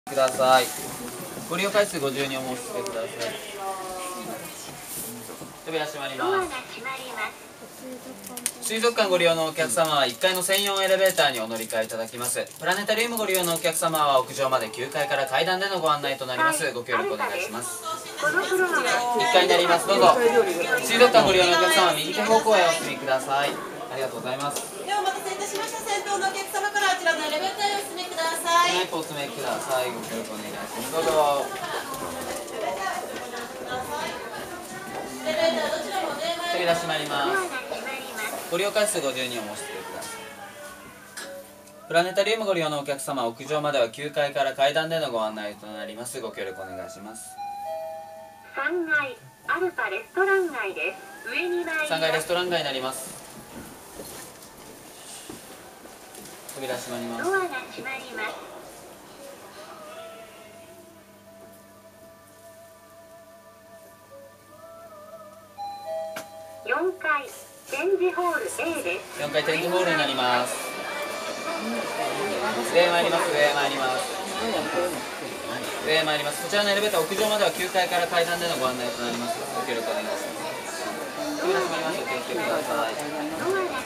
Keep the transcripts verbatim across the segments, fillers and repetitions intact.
ください。ご利用回数ごじゅうにお申し付けください。扉閉まります。水族館ご利用のお客様はいっかいの専用エレベーターにお乗り換えいただきます。プラネタリウムご利用のお客様は屋上まできゅうかいから階段でのご案内となります。ご協力お願いします。いっかいになります。どうぞ。水族館ご利用のお客様は右手方向へお進みください。ありがとうございます。 ではお待たせいたしました。先頭のお客様からあちらのエレベーターへお進みください。 一歩お進みください。ご協力お願いします。どうぞ。 エレベーターどちらもお電話扉閉まります。ご利用回数ごじゅうにお申し付けください。プラネタリウムご利用のお客様、屋上まではきゅうかいから階段でのご案内となります。ご協力お願いします。 さんがいアルファレストラン街です。上に参ります。 さんがいレストラン街になります。扉閉まります。 ドアが閉まります。よんかい展示ホール A です。 よんかい展示ホールになります。上へ参ります。上へ参ります。上へ参ります。こちらのエレベーター屋上まではきゅうかいから階段でのご案内となります。ご協力お願いします。扉閉まります。お気をつけください。 ドアが閉まります。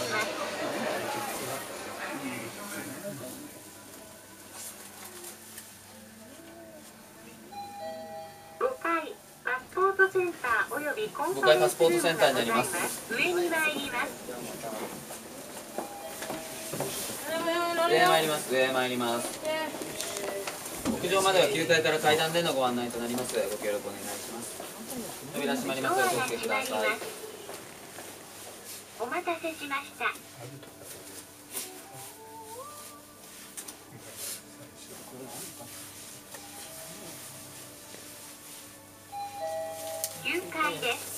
ごかいパスポートセンターおよびコンファレンスルームごかいパスポートセンターになります。 上に参ります。 上へ参ります。上へ参ります。屋上まではきゅうかいから階段でのご案内となります。ご協力お願いします。扉閉まります。お気をつけください。 お待たせしました。きゅうかいです。